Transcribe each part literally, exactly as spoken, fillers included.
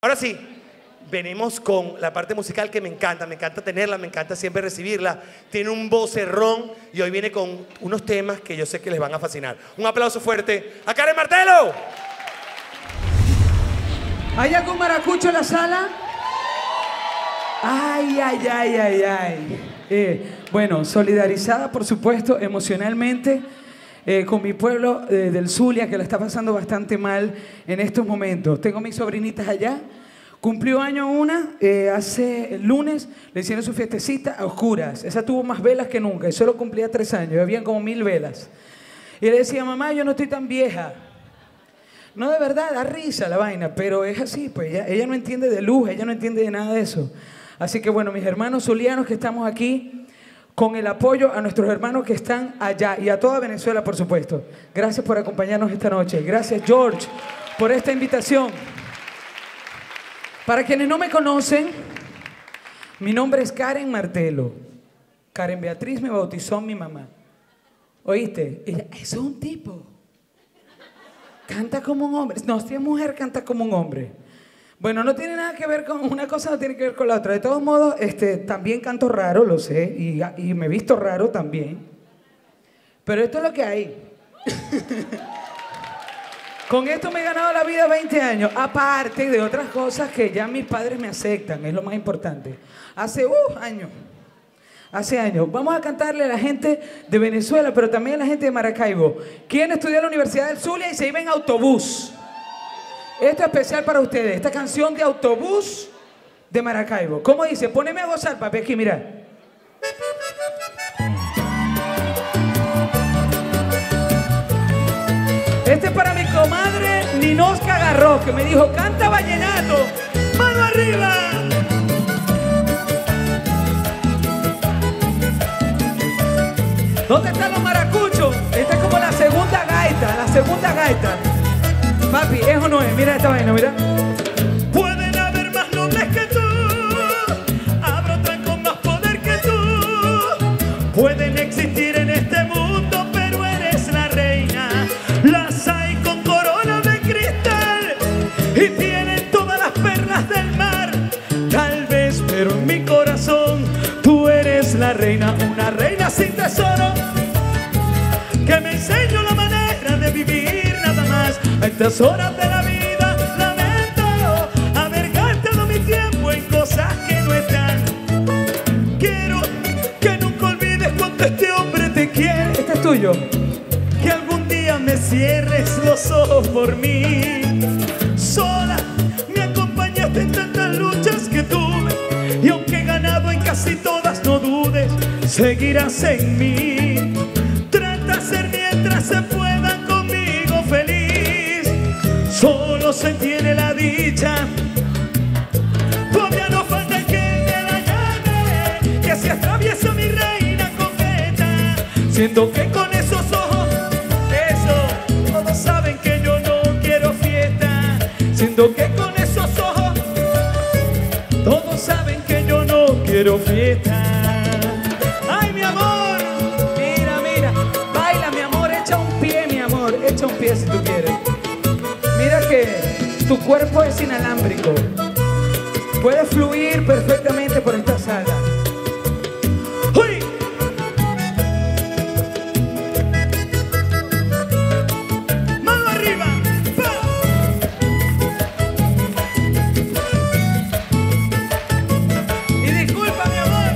Ahora sí, venimos con la parte musical que me encanta, me encanta tenerla, me encanta siempre recibirla. Tiene un vocerrón y hoy viene con unos temas que yo sé que les van a fascinar. Un aplauso fuerte a Karen Martelo. ¿Hay algún maracucho en la sala? Ay, ay, ay, ay, ay. Eh, bueno, solidarizada, por supuesto, emocionalmente eh, con mi pueblo eh, del Zulia, que la está pasando bastante mal en estos momentos. Tengo mis sobrinitas allá. Cumplió año una, eh, hace el lunes le hicieron su fiestecita a oscuras. Esa tuvo más velas que nunca y solo cumplía tres años, habían como mil velas. Y le decía, mamá, yo no estoy tan vieja. No, de verdad, da risa la vaina, pero es así, pues ella, ella no entiende de luz, ella no entiende de nada de eso. Así que bueno, mis hermanos zulianos que estamos aquí, con el apoyo a nuestros hermanos que están allá y a toda Venezuela, por supuesto. Gracias por acompañarnos esta noche. Gracias, George, por esta invitación. Para quienes no me conocen, mi nombre es Karen Martelo. Karen Beatriz me bautizó mi mamá. ¿Oíste? Ella, eso es un tipo. Canta como un hombre. No, si es mujer, canta como un hombre. Bueno, no tiene nada que ver con una cosa, no tiene que ver con la otra. De todos modos, este, también canto raro, lo sé, y, y me he visto raro también. Pero esto es lo que hay. Con esto me he ganado la vida veinte años, aparte de otras cosas que ya mis padres me aceptan, es lo más importante. Hace uh, años, hace años. Vamos a cantarle a la gente de Venezuela, pero también a la gente de Maracaibo. ¿Quién estudió en la Universidad del Zulia y se iba en autobús? Esto es especial para ustedes, esta canción de autobús de Maracaibo. ¿Cómo dice? Póneme a gozar, papi, aquí, mira. Este es para mi comadre Ninosca Garro, que me dijo, canta vallenato, mano arriba. ¿Dónde están los maracuchos? Esta es como la segunda gaita, la segunda gaita. Papi, eso no es, mira esta vaina, mira. Pueden haber más nobles que tú, habrá otras con más poder que tú. Pueden existir en este mundo, pero eres la reina. Las hay con corona de cristal y tienen todas las perlas del mar. Tal vez, pero en mi corazón tú eres la reina, una reina sin tesoro, que me enseñó la manera de vivir nada más. A estas horas de la vida lamento haber gastado mi tiempo en cosas que no están. Quiero que nunca olvides cuánto este hombre te quiere. Este es tuyo. Que algún día me cierres los ojos por mí. Sola me acompañaste en tantas luchas que tuve, y aunque he ganado en casi todas, no dudes, seguirás en mí. Trata de ser mientras se puedan conmigo feliz. Solo se tiene la dicha, todavía no falta el que me la llame, que se atraviesa mi reina coqueta. Siento que con esos ojos, eso, todos saben que yo no quiero fiesta. Siento que con esos ojos, todos saben que yo no quiero fiesta. ¡Ay, mi amor! Mira, mira, baila, mi amor, echa un pie, mi amor, echa un pie si tú quieres. Mira que tu cuerpo es inalámbrico, puede fluir perfectamente por esta sala. ¡Uy! ¡Mano arriba! ¡Pa! Y disculpa, mi amor.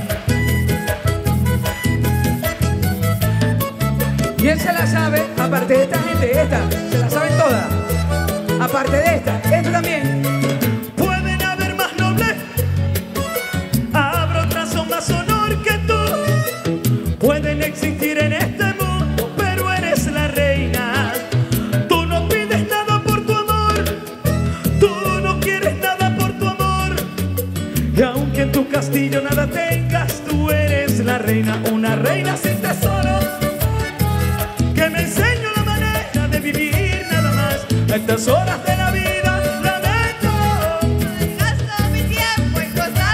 ¿Quién se la sabe? Aparte de esta gente, esta, se la saben todas. Aparte de esta, esta también. Pueden haber más nobles, habrá otras con más honor que tú. Pueden existir en este mundo, pero eres la reina. Tú no pides nada por tu amor, tú no quieres nada por tu amor. Y aunque en tu castillo nada tengas, tú eres la reina, una reina sin tesoro, que me enseñó la manera de vivir nada más. A estas horas de la vida lamento gasto mi tiempo en cosas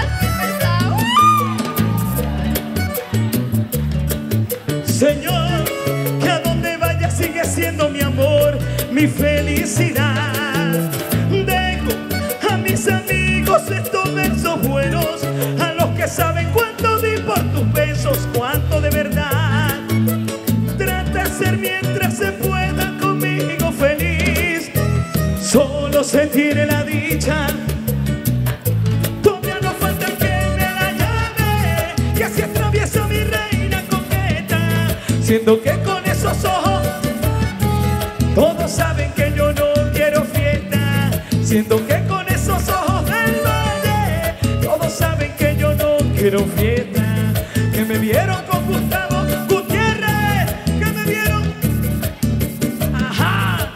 que pensaba. Señor, que a donde vaya sigue siendo mi amor, mi felicidad. Dejo a mis amigos estos versos buenos, a los que saben cuánto di por tus besos, cuánto de verdad. Trata de ser mientras se pueda conmigo feliz. Solo se tiene la dicha. Todavía no falta que me la llame, que así atraviesa mi reina coqueta. Siendo que con esos ojos todos saben que yo no quiero fiesta. Siendo que con esos ojos del valle todos saben que yo no quiero fiesta. Que me vieron con Gustavo Gutiérrez, que me vieron. Ajá.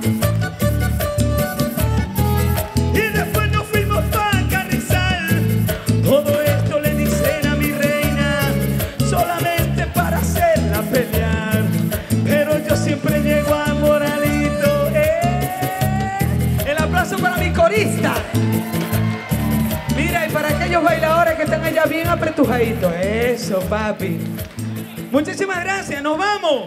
Y después nos fuimos para Carrizal. Todo esto le dicen a mi reina solamente para hacerla pelear. Pero yo siempre llego a Moralito. ¡Eh! El aplauso para mi corista. Mira, y para aquellos bailadores que están allá bien apretujaditos. Eso, papi. Muchísimas gracias, nos vamos.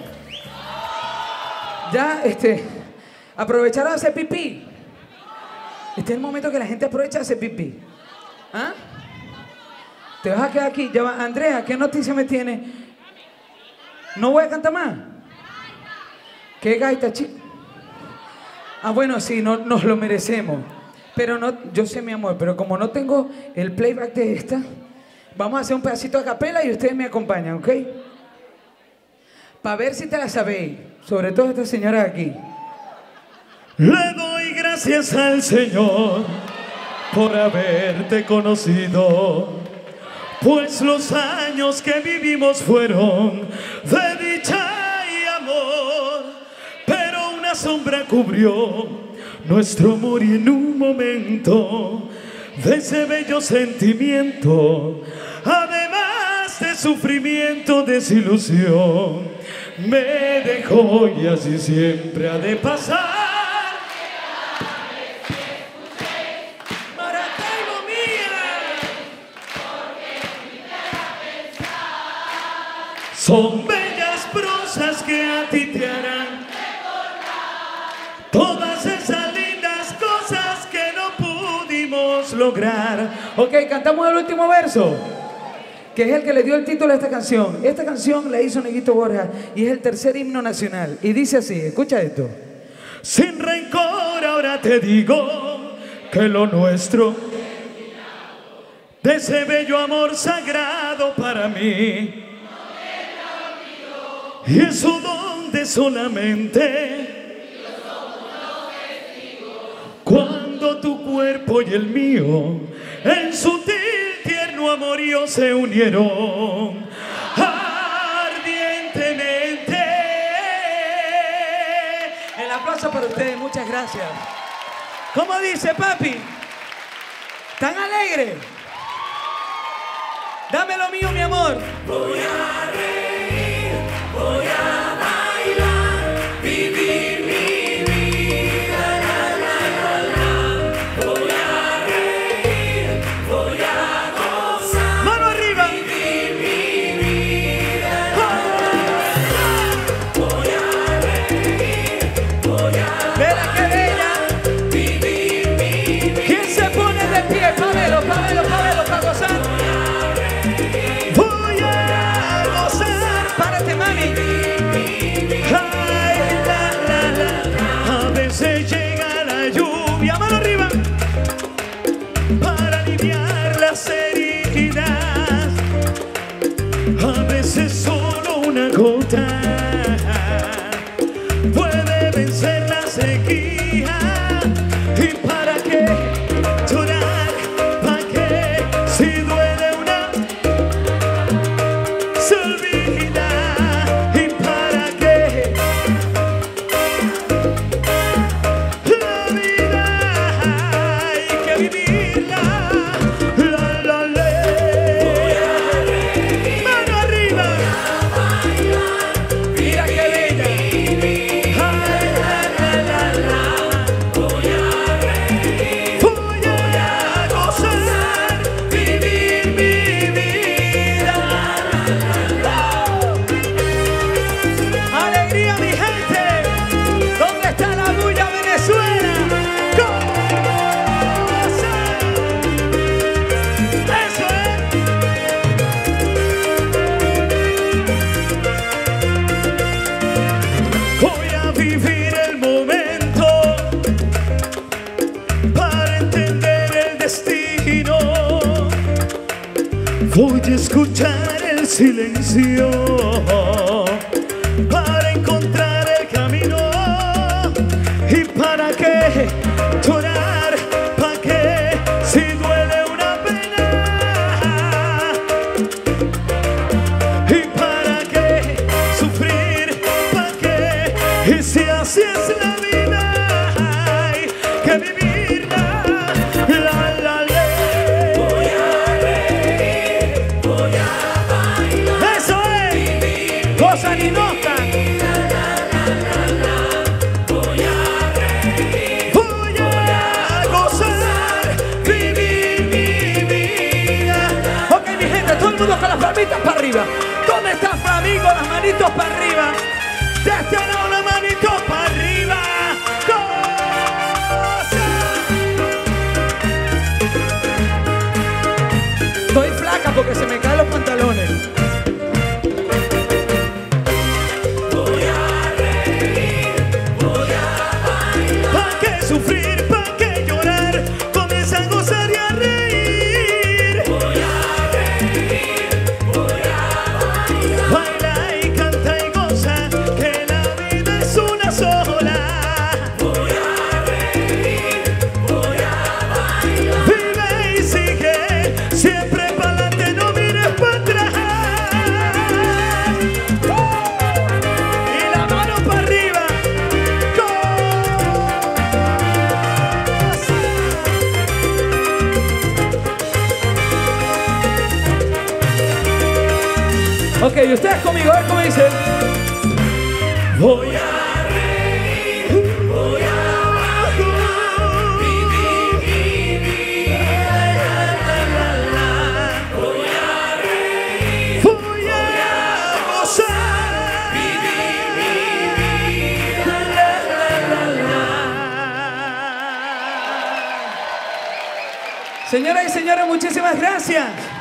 Ya, este, aprovecharon a hacer pipí. Este es el momento que la gente aprovecha a hacer pipí. ¿Ah? Te vas a quedar aquí. Ya va. Andrea, ¿qué noticia me tiene? ¿No voy a cantar más? ¿Qué gaita, chico? Ah, bueno, sí, no, nos lo merecemos. Pero no, yo sé, mi amor, pero como no tengo el playback de esta, vamos a hacer un pedacito a capela y ustedes me acompañan, ¿ok? Para ver si te la sabéis, sobre todo esta señora de aquí. Le doy gracias al Señor por haberte conocido, pues los años que vivimos fueron de dicha y amor, pero una sombra cubrió nuestro amor y en un momento de ese bello sentimiento, además de sufrimiento, desilusión, me dejó y así siempre ha de pasar. Maracaibo mía, son bellas prosas que a ti te harán todas esas lindas cosas que no pudimos lograr. Ok, cantamos el último verso, que es el que le dio el título a esta canción. Esta canción la hizo Neguito Borja y es el tercer himno nacional. Y dice así, escucha esto. Sin rencor ahora te digo que lo nuestro, de ese bello amor sagrado para mí, y eso donde solamente cuando tu cuerpo y el mío en sutil tierno amorío se unieron ardientemente. El aplauso para ustedes, muchas gracias. ¿Cómo dice, papi? ¿Tan alegre? Dame lo mío, mi amor. Voy a reír, voy a bailar, vivir mi vida, la, la, la, la. Voy a reír, voy a gozar, mano arriba, vivir mi vida, la, la, la. Voy a reír, voy a Verá qué bella. vivir mi vida. ¿Quién se pone de pie? Pávelo, pávelo, pávelo, para gozar. Voy a gozar. Párate, mami. Ay, la, la, la. A veces llega la lluvia, mano arriba, para aliviar las heridas. A veces solo una gota puede vencer la sequía. ¿Y para qué llorar? ¿Para qué? Si duele una, se olvida. ¿Y para qué? La vida hay que vivirla. La, la, la. Mano arriba. Voy a escuchar el silencio para encontrar el camino. ¿Y para qué llorar? ¿Para qué si duele una pena? ¿Y para qué sufrir? ¿Para qué? Y si así es la vida, hay que vivirla. La, la, la. Voy a reír, voy a bailar. Eso es. Cosa ni nota. Voy a reír, voy a gozar, vivir mi vida. Ok, mi gente, todo el mundo con las palmitas para arriba. ¿Dónde está Flamingo? Las manitos para arriba. De este lado una manito para arriba. Goza. Estoy flaca porque se me caen los pantalones. Voy a reír, voy a bailar. ¿Para qué sufrir? ¿Para qué llorar? Comienza a gozar y a reír. Voy a reír, voy a bailar. Baila y canta y goza, que la vida es una sola. Voy a reír, voy a bailar. Vive y sigue, siempre para adelante, no mires para atrás. Y la mano para arriba. Ok, y ustedes conmigo, a ver cómo dicen. Voy a reír, voy a bailar, vivir mi vida, la, la, la. Voy a reír, voy a gozar, vivir mi vida, la, la, la, la. Señoras y señores, muchísimas gracias.